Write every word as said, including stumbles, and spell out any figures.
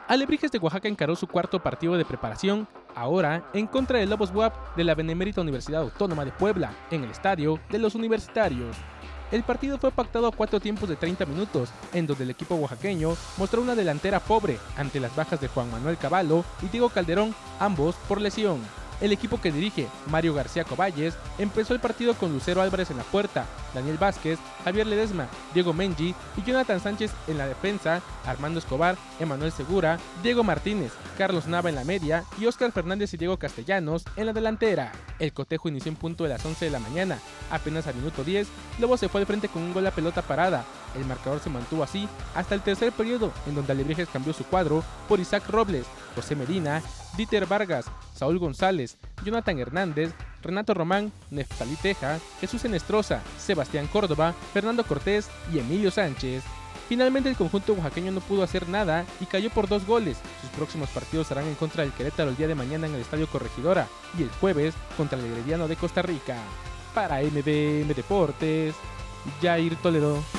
Alebrijes de Oaxaca encaró su cuarto partido de preparación, ahora en contra de Lobos B U A P de la Benemérita Universidad Autónoma de Puebla, en el estadio de los Universitarios. El partido fue pactado a cuatro tiempos de treinta minutos, en donde el equipo oaxaqueño mostró una delantera pobre ante las bajas de Juan Manuel Cavallo y Diego Calderón, ambos por lesión. El equipo que dirige Mario García Coballes empezó el partido con Lucero Álvarez en la puerta, Daniel Vázquez, Javier Ledesma, Diego Mengi y Jonathan Sánchez en la defensa, Armando Escobar, Emanuel Segura, Diego Martínez, Carlos Nava en la media y Óscar Fernández y Diego Castellanos en la delantera. El cotejo inició en punto de las once de la mañana. Apenas al minuto diez, Lobo se fue al frente con un gol a pelota parada. El marcador se mantuvo así hasta el tercer periodo, en donde Alebrijes cambió su cuadro por Isaac Robles, José Medina, Dieter Vargas, Saúl González, Jonathan Hernández, Renato Román, Neftalí Teja, Jesús Enestrosa, Sebastián Córdoba, Fernando Cortés y Emilio Sánchez. Finalmente el conjunto oaxaqueño no pudo hacer nada y cayó por dos goles. Sus próximos partidos serán en contra del Querétaro el día de mañana en el Estadio Corregidora y el jueves contra el Herediano de Costa Rica. Para M B M Deportes, Jair Toledo.